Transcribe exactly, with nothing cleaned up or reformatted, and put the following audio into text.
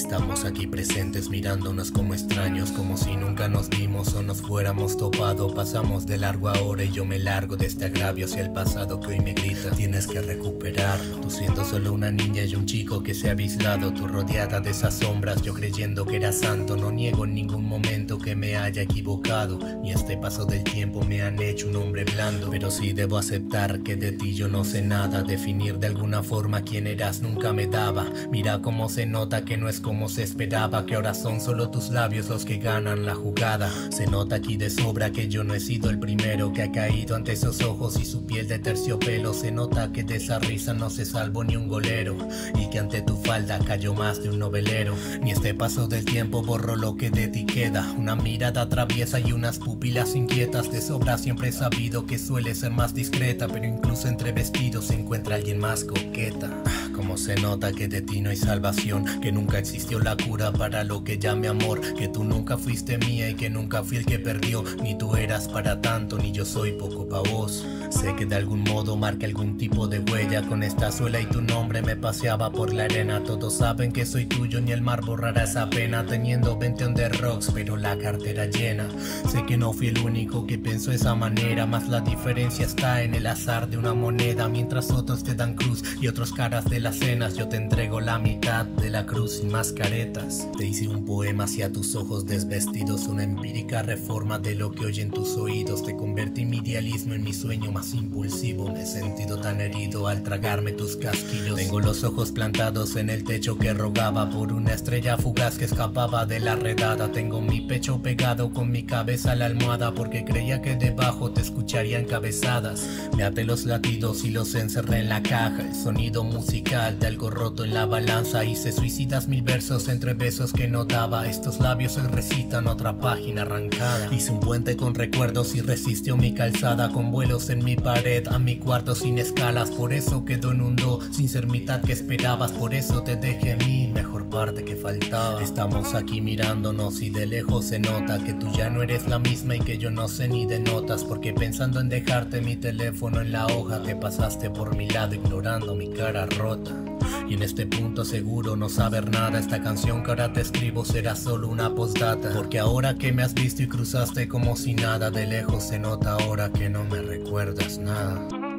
Estamos aquí presentes mirándonos como extraños, como si nunca nos vimos o nos fuéramos topado. Pasamos de largo ahora y yo me largo de este agravio hacia el pasado que hoy me grita: tienes que recuperarlo. Tú siendo solo una niña y un chico que se ha aislado, tú rodeada de esas sombras, yo creyendo que era santo. No niego en ningún momento que me haya equivocado, ni este paso del tiempo me han hecho un hombre blando. Pero sí debo aceptar que de ti yo no sé nada. Definir de alguna forma quién eras nunca me daba. Mira cómo se nota que no es como se esperaba, que ahora son solo tus labios los que ganan la jugada. Se nota aquí de sobra que yo no he sido el primero que ha caído ante esos ojos y su piel de terciopelo. Se nota que de esa risa no se salvó ni un golero, y que ante tu falda cayó más de un novelero. Ni este paso del tiempo borró lo que de ti queda. Una mirada traviesa y unas pupilas inquietas. De sobra siempre he sabido que suele ser más discreta, pero incluso entre vestidos se encuentra alguien más coqueta. Como se nota que de ti no hay salvación, que nunca existió la cura para lo que llame amor, que tú nunca fuiste mía y que nunca fui el que perdió. Ni tú eras para tanto, ni yo soy poco pa' vos. Sé que de algún modo marca algún tipo de huella, con esta suela y tu nombre me paseaba por la arena. Todos saben que soy tuyo, ni el mar borrará esa pena, teniendo veinte on the rocks pero la cartera llena. Sé que no fui el único que pensó esa manera, más la diferencia está en el azar de una moneda. Mientras otros te dan cruz y otros caras de las cenas, yo te entrego la mitad de la cruz sin más caretas. Te hice un poema hacia tus ojos desvestidos, una empírica reforma de lo que oyen tus oídos. Te convertí mi idealismo en mi sueño más impulsivo. Me he sentido tan herido al tragarme tus casquillos. Tengo los ojos plantados en el techo que rogaba por una estrella fugaz que escapaba de la redada. Tengo mi pecho pegado con mi cabeza a la almohada, porque creía que debajo te escucharían cabezadas. Me até los latidos y los encerré en la caja. El sonido musical de algo roto en la balanza. Hice suicidas mil versos entre besos que no daba. Estos labios hoy recitan otra página arrancada. Hice un puente con recuerdos y resistió mi calzada, con vuelos en mi pared a mi cuarto sin escalas. Por eso quedó en un do, sin ser mitad que esperabas. Por eso te dejé mi mejor parte que faltaba. Estamos aquí mirándonos y de lejos se nota que tú ya no eres la misma y que yo no sé ni de notas, porque pensando en dejarte mi teléfono en la hoja te pasaste por mi lado ignorando mi cara rota. Y en este punto seguro no saber nada. Esta canción que ahora te escribo será solo una postdata, porque ahora que me has visto y cruzaste como si nada, de lejos se nota ahora que no me recuerdas nada.